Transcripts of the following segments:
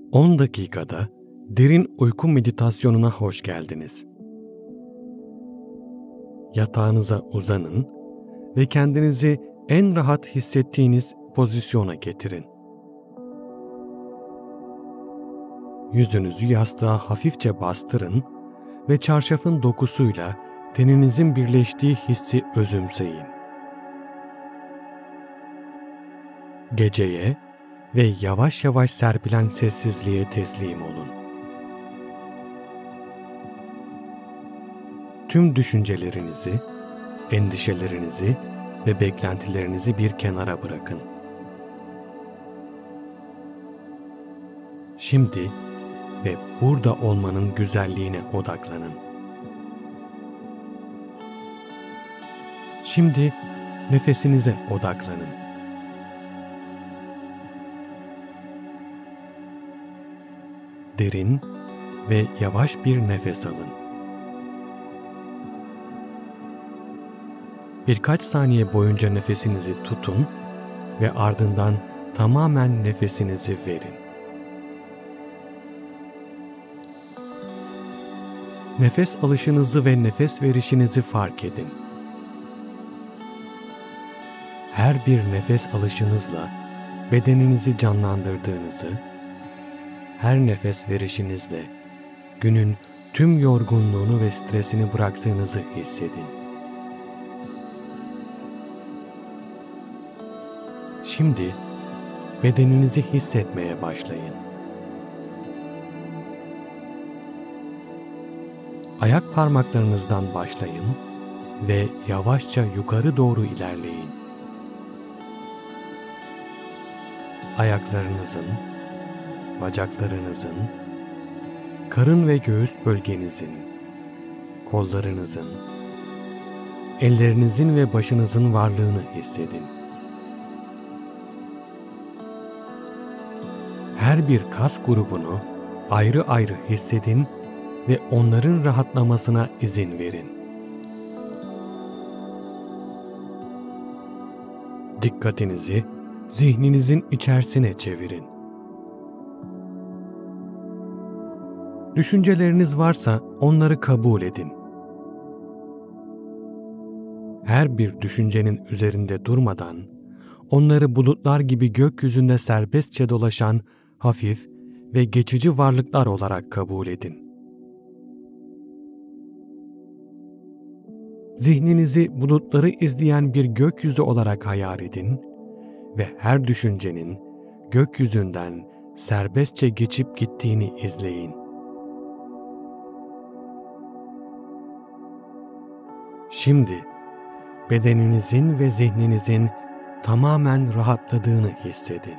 10 dakikada derin uyku meditasyonuna hoş geldiniz. Yatağınıza uzanın ve kendinizi en rahat hissettiğiniz pozisyona getirin. Yüzünüzü yastığa hafifçe bastırın ve çarşafın dokusuyla teninizin birleştiği hissi özümseyin. Geceye ve yavaş yavaş serpilen sessizliğe teslim olun. Tüm düşüncelerinizi, endişelerinizi ve beklentilerinizi bir kenara bırakın. Şimdi ve burada olmanın güzelliğine odaklanın. Şimdi nefesinize odaklanın. Derin ve yavaş bir nefes alın. Birkaç saniye boyunca nefesinizi tutun ve ardından tamamen nefesinizi verin. Nefes alışınızı ve nefes verişinizi fark edin. Her bir nefes alışınızla bedeninizi canlandırdığınızı, her nefes verişinizle günün tüm yorgunluğunu ve stresini bıraktığınızı hissedin. Şimdi bedeninizi hissetmeye başlayın. Ayak parmaklarınızdan başlayın ve yavaşça yukarı doğru ilerleyin. Ayaklarınızın, bacaklarınızın, karın ve göğüs bölgenizin, kollarınızın, ellerinizin ve başınızın varlığını hissedin. Her bir kas grubunu ayrı ayrı hissedin ve onların rahatlamasına izin verin. Dikkatinizi zihninizin içerisine çevirin. Düşünceleriniz varsa onları kabul edin. Her bir düşüncenin üzerinde durmadan, onları bulutlar gibi gökyüzünde serbestçe dolaşan hafif ve geçici varlıklar olarak kabul edin. Zihninizi bulutları izleyen bir gökyüzü olarak hayal edin ve her düşüncenin gökyüzünden serbestçe geçip gittiğini izleyin. Şimdi bedeninizin ve zihninizin tamamen rahatladığını hissedin.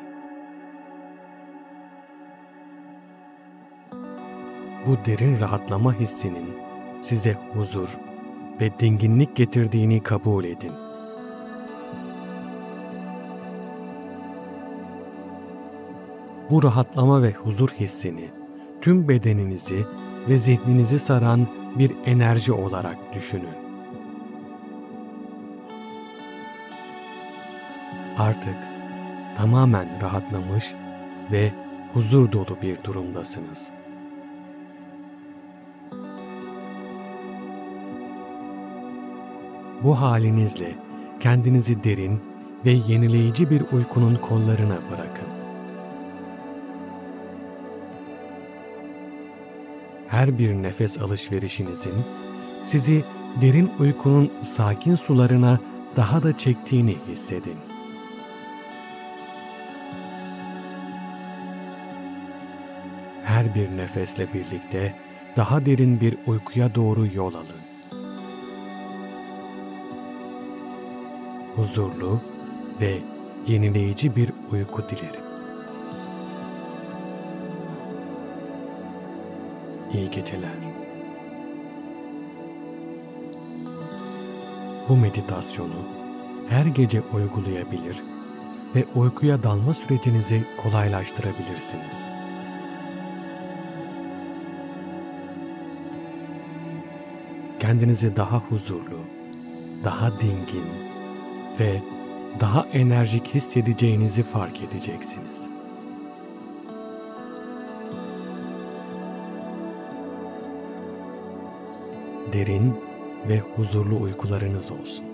Bu derin rahatlama hissinin size huzur ve dinginlik getirdiğini kabul edin. Bu rahatlama ve huzur hissini tüm bedeninizi ve zihninizi saran bir enerji olarak düşünün. Artık tamamen rahatlamış ve huzur dolu bir durumdasınız. Bu halinizle kendinizi derin ve yenileyici bir uykunun kollarına bırakın. Her bir nefes alışverişinizin sizi derin uykunun sakin sularına daha da çektiğini hissedin. Her bir nefesle birlikte daha derin bir uykuya doğru yol alın. Huzurlu ve yenileyici bir uyku dilerim. İyi geceler. Bu meditasyonu her gece uygulayabilir ve uykuya dalma sürecinizi kolaylaştırabilirsiniz. Kendinizi daha huzurlu, daha dingin ve daha enerjik hissedeceğinizi fark edeceksiniz. derin ve huzurlu uykularınız olsun.